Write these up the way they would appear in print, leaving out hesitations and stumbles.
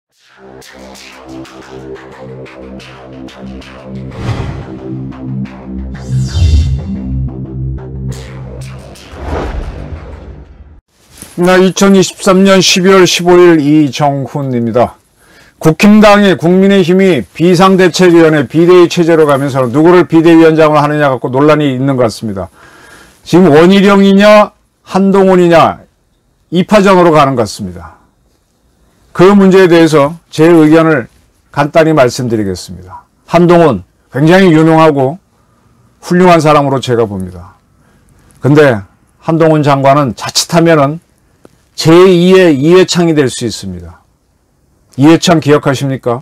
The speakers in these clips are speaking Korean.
2023년 12월 15일 이정훈입니다. 국힘당이 국민의힘이 비상대책위원회 비대위 체제로 가면서 누구를 비대위원장으로 하느냐 갖고 논란이 있는 것 같습니다. 지금 원희룡이냐 한동훈이냐 2파전으로 가는 것 같습니다. 그 문제에 대해서 제 의견을 간단히 말씀드리겠습니다. 한동훈 굉장히 유능하고 훌륭한 사람으로 제가 봅니다. 근데 한동훈 장관은 자칫하면은 제2의 이회창이 될 수 있습니다. 이회창 기억하십니까?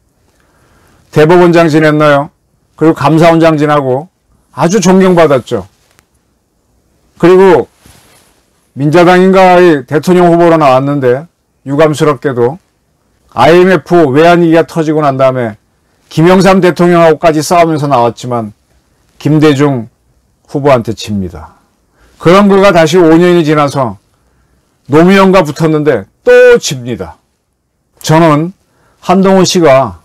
대법원장 지냈나요? 그리고 감사원장 지나고 아주 존경받았죠. 그리고 민자당인가의 대통령 후보로 나왔는데 유감스럽게도 IMF 외환위기가 터지고 난 다음에 김영삼 대통령하고까지 싸우면서 나왔지만 김대중 후보한테 집니다. 그런 그가 다시 5년이 지나서 노무현과 붙었는데 또 집니다. 저는 한동훈 씨가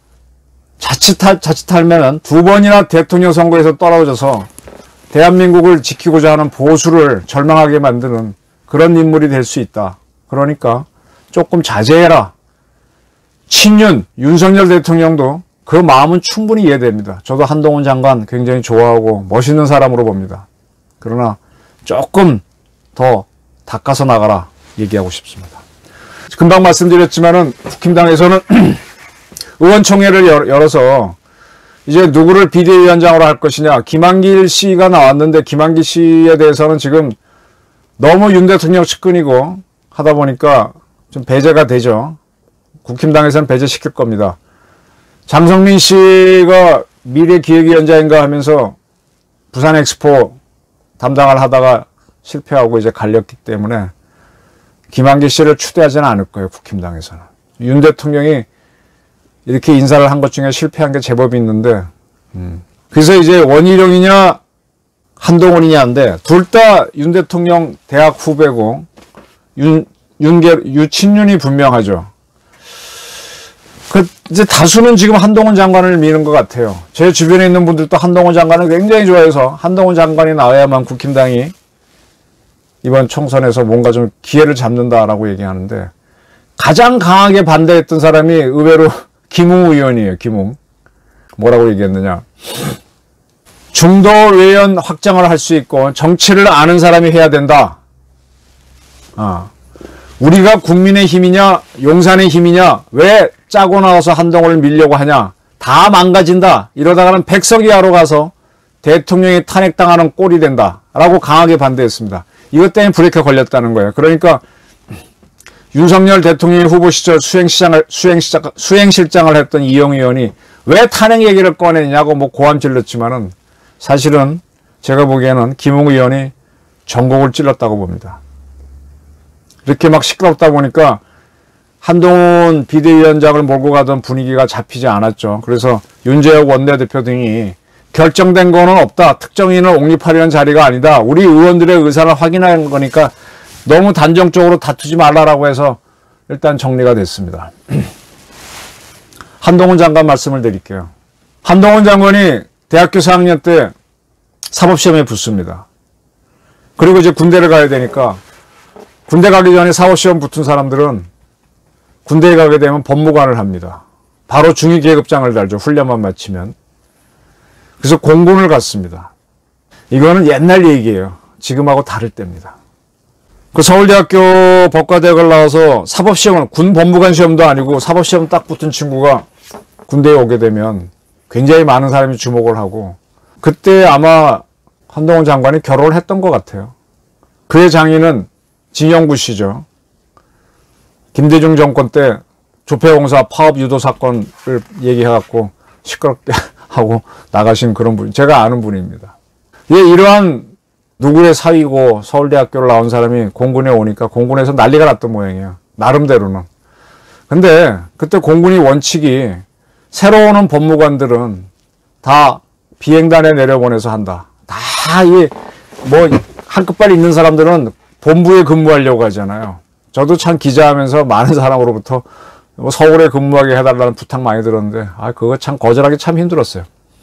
자칫하면 두 번이나 대통령 선거에서 떨어져서 대한민국을 지키고자 하는 보수를 절망하게 만드는 그런 인물이 될 수 있다. 그러니까 조금 자제해라. 친윤 윤석열 대통령도 그 마음은 충분히 이해됩니다. 저도 한동훈 장관 굉장히 좋아하고 멋있는 사람으로 봅니다. 그러나 조금 더 닦아서 나가라 얘기하고 싶습니다. 금방 말씀드렸지만은 국힘당에서는 의원총회를 열어서 이제 누구를 비대위원장으로 할 것이냐. 김한길 씨가 나왔는데 김한길 씨에 대해서는 지금 너무 윤 대통령 측근이고 하다 보니까 좀 배제가 되죠. 국힘당에서는 배제시킬 겁니다. 장성민 씨가 미래기획위원장인가 하면서 부산 엑스포 담당을 하다가 실패하고 이제 갈렸기 때문에 김한길 씨를 추대하지는 않을 거예요. 국힘당에서는. 윤 대통령이 이렇게 인사를 한 것 중에 실패한 게 제법 있는데 그래서 이제 원희룡이냐 한동훈이냐인데 둘 다 윤 대통령 대학 후배고 유친윤이 분명하죠. 이제 다수는 지금 한동훈 장관을 미는 것 같아요. 제 주변에 있는 분들도 한동훈 장관을 굉장히 좋아해서 한동훈 장관이 나와야만 국힘당이 이번 총선에서 뭔가 좀 기회를 잡는다라고 얘기하는데 가장 강하게 반대했던 사람이 의외로 김웅 의원이에요. 김웅. 뭐라고 얘기했느냐. 중도 외연 확장을 할 수 있고 정치를 아는 사람이 해야 된다. 우리가 국민의 힘이냐 용산의 힘이냐 왜 짜고 나와서 한동훈을 밀려고 하냐. 다 망가진다. 이러다가는 백석이 하러 가서 대통령이 탄핵당하는 꼴이 된다. 라고 강하게 반대했습니다. 이것 때문에 브레이크가 걸렸다는 거예요. 그러니까 윤석열 대통령이 후보 시절 수행실장을 했던 이영 의원이 왜 탄핵 얘기를 꺼내냐고 고함 질렀지만은 사실은 제가 보기에는 김웅 의원이 전곡을 찔렀다고 봅니다. 이렇게 막 시끄럽다 보니까 한동훈 비대위원장을 몰고 가던 분위기가 잡히지 않았죠. 그래서 윤재혁 원내대표 등이 결정된 거는 없다. 특정인을 옹립하려는 자리가 아니다. 우리 의원들의 의사를 확인하는 거니까 너무 단정적으로 다투지 말라라고 해서 일단 정리가 됐습니다. 한동훈 장관 말씀을 드릴게요. 한동훈 장관이 대학교 4학년 때 사법시험에 붙습니다. 그리고 이제 군대를 가야 되니까 군대 가기 전에 사법시험 붙은 사람들은 군대에 가게 되면 법무관을 합니다. 바로 중위계급장을 달죠. 훈련만 마치면. 그래서 공군을 갔습니다. 이거는 옛날 얘기예요. 지금하고 다를 때입니다. 그 서울대학교 법과대학을 나와서 사법시험을 군 법무관 시험도 아니고 사법시험 딱 붙은 친구가 군대에 오게 되면 굉장히 많은 사람이 주목을 하고 그때 아마 한동훈 장관이 결혼을 했던 것 같아요. 그의 장인은 진영구 씨죠. 김대중 정권 때 조폐공사 파업 유도 사건을 얘기해갖고 시끄럽게 하고 나가신 그런 분, 제가 아는 분입니다. 이러한 누구의 사위고 서울대학교를 나온 사람이 공군에 오니까 공군에서 난리가 났던 모양이에요. 나름대로는. 근데 그때 공군이 원칙이 새로 오는 법무관들은 다 비행단에 내려보내서 한다. 다 한급발 있는 사람들은 본부에 근무하려고 하잖아요. 저도 참 기자하면서 많은 사람으로부터 뭐 서울에 근무하게 해달라는 부탁 많이 들었는데, 그거 참 거절하기 참 힘들었어요.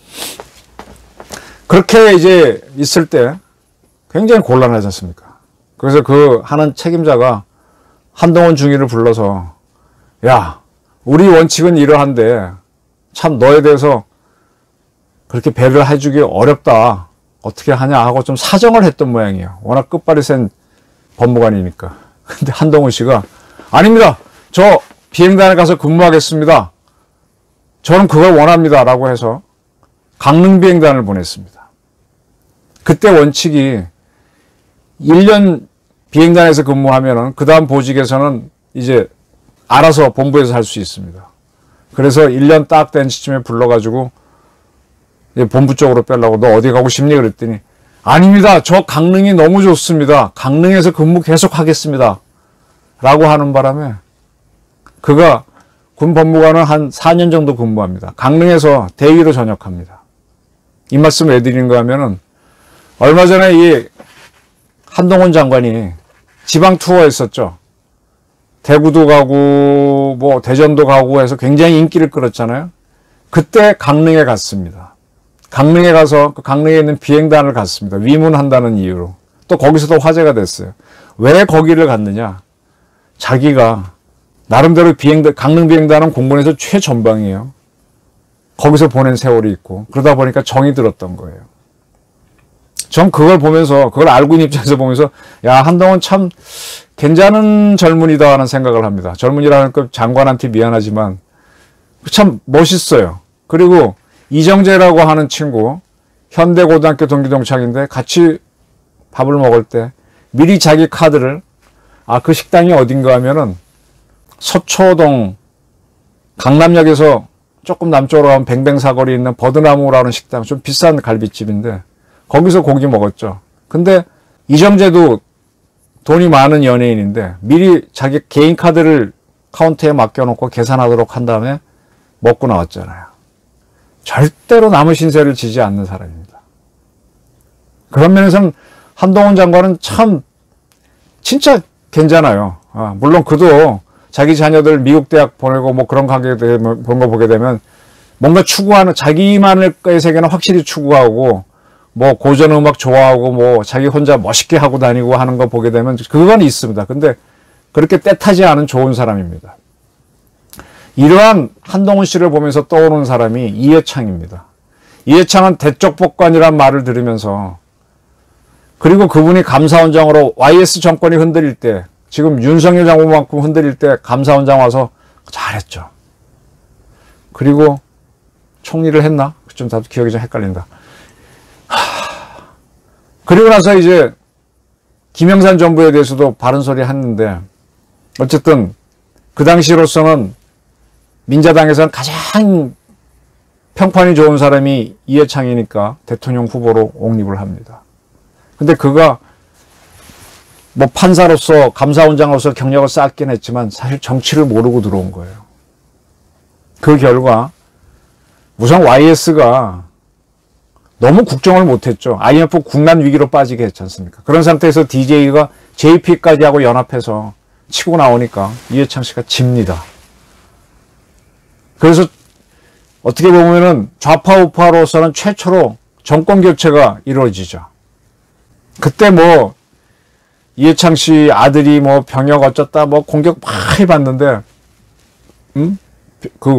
그렇게 이제 있을 때 굉장히 곤란하지 않습니까? 그래서 그 하는 책임자가 한동훈 중위를 불러서, 야, 우리 원칙은 이러한데 참 너에 대해서 그렇게 배려를 해주기 어렵다. 어떻게 하냐 하고 좀 사정을 했던 모양이에요. 워낙 끝발이 센 법무관이니까. 근데 한동훈 씨가, 아닙니다. 저 비행단에 가서 근무하겠습니다. 저는 그걸 원합니다. 라고 해서 강릉 비행단을 보냈습니다. 그때 원칙이 1년 비행단에서 근무하면은 그 다음 보직에서는 이제 알아서 본부에서 할 수 있습니다. 그래서 1년 딱 된 시점에 불러가지고 본부 쪽으로 빼려고, 너 어디 가고 싶니? 그랬더니, 아닙니다. 저 강릉이 너무 좋습니다. 강릉에서 근무 계속 하겠습니다. 라고 하는 바람에 그가 군 법무관은 한 4년 정도 근무합니다. 강릉에서 대위로 전역합니다. 이 말씀 왜 드리는가 하면은, 얼마 전에 이 한동훈 장관이 지방 투어 했었죠. 대구도 가고 뭐 대전도 가고 해서 굉장히 인기를 끌었잖아요. 그때 강릉에 갔습니다. 강릉에 가서 그 강릉에 있는 비행단을 갔습니다. 위문한다는 이유로. 또 거기서도 화제가 됐어요. 왜 거기를 갔느냐? 자기가 나름대로 강릉 비행단은 공군에서 최전방이에요. 거기서 보낸 세월이 있고, 그러다 보니까 정이 들었던 거예요. 전 그걸 보면서, 그걸 알고 있는 입장에서 보면서, 야, 한동훈 참 괜찮은 젊은이다 하는 생각을 합니다. 젊은이라는 그 장관한테 미안하지만 참 멋있어요. 그리고 이정재라고 하는 친구, 현대고등학교 동기동창인데 같이 밥을 먹을 때 미리 자기 카드를, 그 식당이 어딘가 하면은 서초동 강남역에서 조금 남쪽으로 가면 뱅뱅사거리 있는 버드나무라는 식당, 좀 비싼 갈비집인데 거기서 고기 먹었죠. 근데 이정재도 돈이 많은 연예인인데 미리 자기 개인 카드를 카운터에 맡겨놓고 계산하도록 한 다음에 먹고 나왔잖아요. 절대로 남의 신세를 지지 않는 사람입니다. 그런 면에서는 한동훈 장관은 참 진짜 괜찮아요. 물론 그도 자기 자녀들 미국 대학 보내고 뭐 그런 관계 그런 거 보게 되면 뭔가 추구하는, 자기만의 세계는 확실히 추구하고 뭐 고전 음악 좋아하고 뭐 자기 혼자 멋있게 하고 다니고 하는 거 보게 되면 그건 있습니다. 근데 그렇게 때타지 않은 좋은 사람입니다. 이러한 한동훈 씨를 보면서 떠오르는 사람이 이해창입니다. 이해창은 대쪽복관이란 말을 들으면서, 그리고 그분이 감사원장으로 YS 정권이 흔들릴 때, 지금 윤석열 장관만큼 흔들릴 때 감사원장 와서 잘했죠. 그리고 총리를 했나? 좀 다들 기억이 좀 헷갈린다. 그리고 나서 이제 김영삼 정부에 대해서도 바른 소리 했는데, 어쨌든 그 당시로서는 민자당에서는 가장 평판이 좋은 사람이 이해창이니까 대통령 후보로 옹립을 합니다. 근데 그가 뭐 판사로서, 감사원장으로서 경력을 쌓긴 했지만 사실 정치를 모르고 들어온 거예요. 그 결과 우선 YS가 너무 국정을 못했죠. IMF 국난 위기로 빠지게 했지 않습니까? 그런 상태에서 DJ가 JP까지 하고 연합해서 치고 나오니까 이해창 씨가 집니다. 그래서 어떻게 보면은 좌파 우파로서는 최초로 정권 교체가 이루어지죠. 그때 뭐 이해창 씨 아들이 뭐 병역 어쩌다 뭐 공격 많이 받는데, 그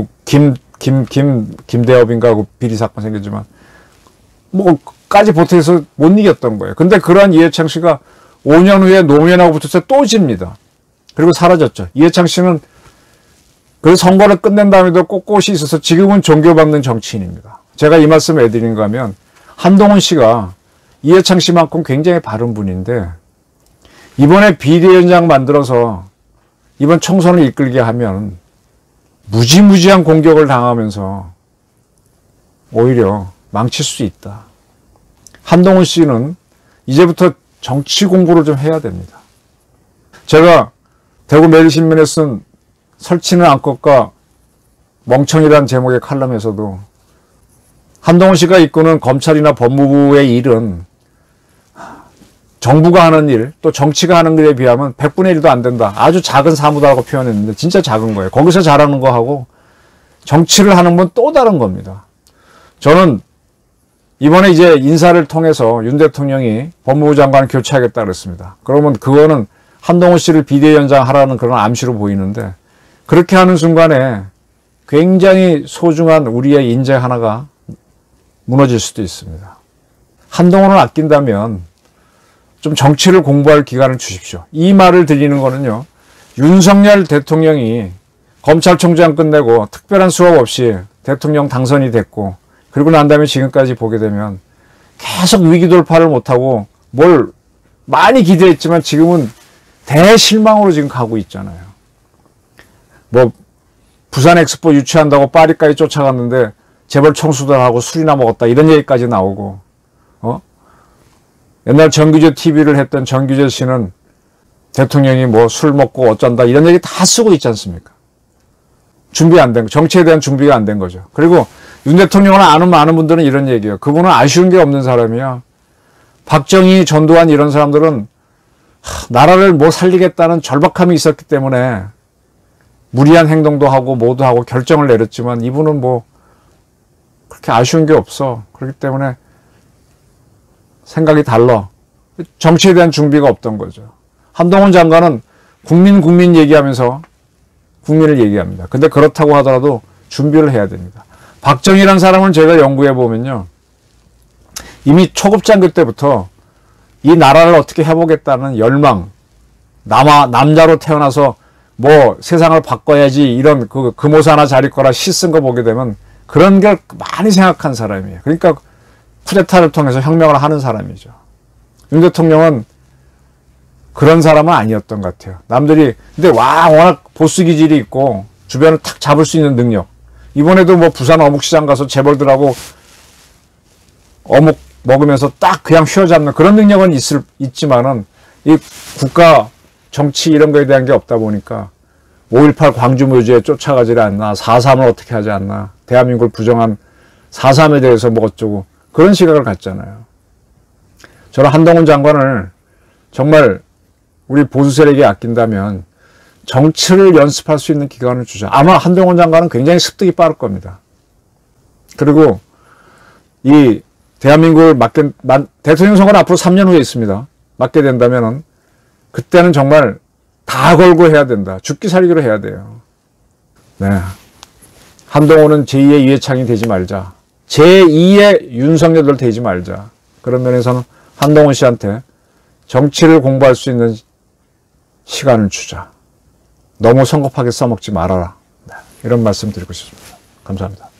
김대엽인가 그 비리 사건 생겼지만 뭐까지 보태서 못 이겼던 거예요. 근데 그러한 이해창 씨가 5년 후에 노무현하고 붙어서 또 집니다. 그리고 사라졌죠. 이해창 씨는 그 선거를 끝낸 다음에도 꼿꼿이 있어서 지금은 존경받는 정치인입니다. 제가 이 말씀을 해드린가 하면, 한동훈 씨가 이해창 씨만큼 굉장히 바른 분인데 이번에 비대위원장 만들어서 이번 총선을 이끌게 하면 무지무지한 공격을 당하면서 오히려 망칠 수 있다. 한동훈 씨는 이제부터 정치 공부를 좀 해야 됩니다. 제가 대구 매일신문에 쓴 설치는 암컷과 멍청이라는 제목의 칼럼에서도 한동훈 씨가 이끄는 검찰이나 법무부의 일은 정부가 하는 일, 또 정치가 하는 일에 비하면 100분의 1도 안 된다. 아주 작은 사무다라고 표현했는데 진짜 작은 거예요. 거기서 잘하는 거하고 정치를 하는 건 또 다른 겁니다. 저는 이번에 이제 인사를 통해서 윤 대통령이 법무부 장관을 교체하겠다 그랬습니다. 그러면 그거는 한동훈 씨를 비대위원장 하라는 그런 암시로 보이는데, 그렇게 하는 순간에 굉장히 소중한 우리의 인재 하나가 무너질 수도 있습니다. 한동훈을 아낀다면 좀 정치를 공부할 기간을 주십시오. 이 말을 드리는 거는요, 윤석열 대통령이 검찰총장 끝내고 특별한 수업 없이 대통령 당선이 됐고, 그리고 난 다음에 지금까지 보게 되면 계속 위기 돌파를 못하고 뭘 많이 기대했지만 지금은 대실망으로 지금 가고 있잖아요. 뭐 부산 엑스포 유치한다고 파리까지 쫓아갔는데 재벌 청수들하고 술이나 먹었다 이런 얘기까지 나오고, 옛날 정규제 TV를 했던 정규제 씨는 대통령이 뭐 술 먹고 어쩐다 이런 얘기 다 쓰고 있지 않습니까? 준비 안 된 거, 정치에 대한 준비가 안 된 거죠. 그리고 윤 대통령을 아는 많은 분들은 이런 얘기예요. 그분은 아쉬운 게 없는 사람이야. 박정희, 전두환 이런 사람들은 나라를 뭐 살리겠다는 절박함이 있었기 때문에 무리한 행동도 하고 뭐도 하고 결정을 내렸지만 이분은 뭐 그렇게 아쉬운 게 없어. 그렇기 때문에 생각이 달라. 정치에 대한 준비가 없던 거죠. 한동훈 장관은 국민 얘기하면서 국민을 얘기합니다. 근데 그렇다고 하더라도 준비를 해야 됩니다. 박정희라는 사람은 제가 연구해 보면요, 이미 초급장교 때부터 이 나라를 어떻게 해보겠다는 열망, 남자로 태어나서 뭐 세상을 바꿔야지 이런 금오사 하나 잘 입거나 시 쓴 거 보게 되면 그런 걸 많이 생각한 사람이에요. 그러니까 쿠데타를 통해서 혁명을 하는 사람이죠. 윤 대통령은 그런 사람은 아니었던 것 같아요. 남들이 근데 워낙 보스 기질이 있고 주변을 탁 잡을 수 있는 능력. 이번에도 뭐 부산 어묵시장 가서 재벌들하고 어묵 먹으면서 딱 그냥 휘어잡는 그런 능력은 있지만은 이 국가 정치 이런 거에 대한 게 없다 보니까 5.18 광주묘지에 쫓아가지 않나, 4.3을 어떻게 하지 않나, 대한민국을 부정한 4.3에 대해서 뭐 어쩌고 그런 시각을 갖잖아요. 저는 한동훈 장관을 정말 우리 보수 세력이 아낀다면 정치를 연습할 수 있는 기간을 주자. 아마 한동훈 장관은 굉장히 습득이 빠를 겁니다. 그리고 이 대한민국을 대통령 선거는 앞으로 3년 후에 있습니다. 맡게 된다면은 그때는 정말 다 걸고 해야 된다. 죽기 살기로 해야 돼요. 네. 한동훈은 제2의 이해창이 되지 말자. 제2의 윤석열들 되지 말자. 그런 면에서는 한동훈 씨한테 정치를 공부할 수 있는 시간을 주자. 너무 성급하게 써먹지 말아라. 네. 이런 말씀 드리고 싶습니다. 감사합니다.